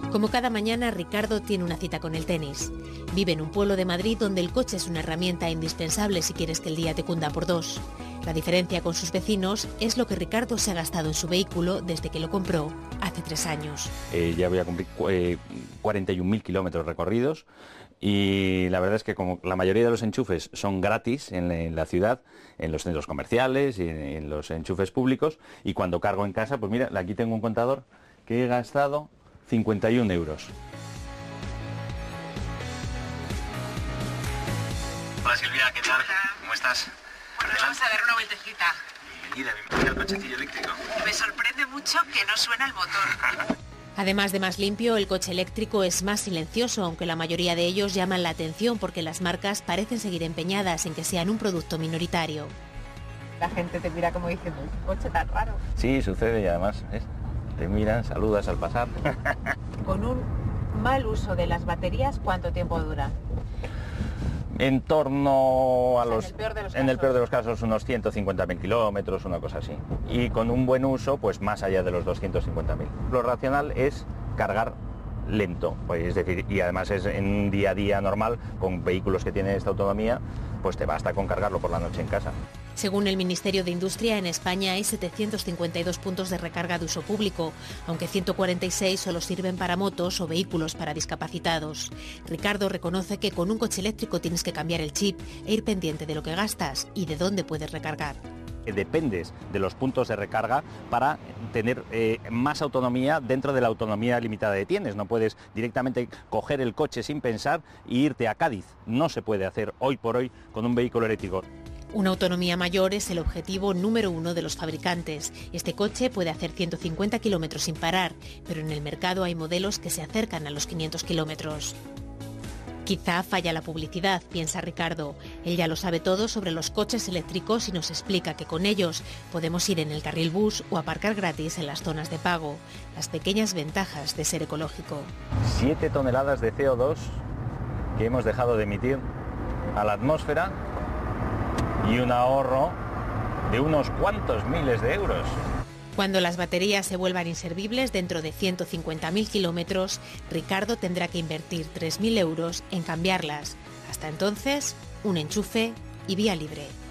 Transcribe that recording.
Como cada mañana, Ricardo tiene una cita con el tenis. Vive en un pueblo de Madrid donde el coche es una herramienta indispensable si quieres que el día te cunda por dos. La diferencia con sus vecinos es lo que Ricardo se ha gastado en su vehículo desde que lo compró hace 3 años. Ya voy a cumplir 41.000 kilómetros recorridos y la verdad es que como la mayoría de los enchufes son gratis en la ciudad, en los centros comerciales y en los enchufes públicos, y cuando cargo en casa, pues mira, aquí tengo un contador que he gastado 51 euros. Hola Silvia, ¿qué tal? Hola. ¿Cómo estás? Bueno, vamos a dar una vueltecita. Bienvenida al cochecillo eléctrico. Me sorprende mucho que no suena el motor. Además de más limpio, el coche eléctrico es más silencioso, aunque la mayoría de ellos llaman la atención porque las marcas parecen seguir empeñadas en que sean un producto minoritario. La gente te mira como diciendo, un coche tan raro. Sí, sucede, y además te miran, saludas al pasar. Con un mal uso de las baterías, ¿cuánto tiempo dura? En torno a En el peor de los casos, unos 150.000 kilómetros, una cosa así. Y con un buen uso, pues más allá de los 250.000. Lo racional es cargar lento, pues, es decir, y además es en un día a día normal, con vehículos que tienen esta autonomía, pues te basta con cargarlo por la noche en casa. Según el Ministerio de Industria, en España hay 752 puntos de recarga de uso público, aunque 146 solo sirven para motos o vehículos para discapacitados. Ricardo reconoce que con un coche eléctrico tienes que cambiar el chip e ir pendiente de lo que gastas y de dónde puedes recargar. Dependes de los puntos de recarga para tener más autonomía dentro de la autonomía limitada que tienes. No puedes directamente coger el coche sin pensar e irte a Cádiz. No se puede hacer hoy por hoy con un vehículo eléctrico. Una autonomía mayor es el objetivo número 1 de los fabricantes. Este coche puede hacer 150 kilómetros sin parar, pero en el mercado hay modelos que se acercan a los 500 kilómetros. Quizá falla la publicidad, piensa Ricardo. Él ya lo sabe todo sobre los coches eléctricos y nos explica que con ellos podemos ir en el carril bus o aparcar gratis en las zonas de pago. Las pequeñas ventajas de ser ecológico. 7 toneladas de CO2 que hemos dejado de emitir a la atmósfera y un ahorro de unos cuantos miles de euros. Cuando las baterías se vuelvan inservibles dentro de 150.000 kilómetros, Ricardo tendrá que invertir 3.000 euros en cambiarlas. Hasta entonces, un enchufe y vía libre.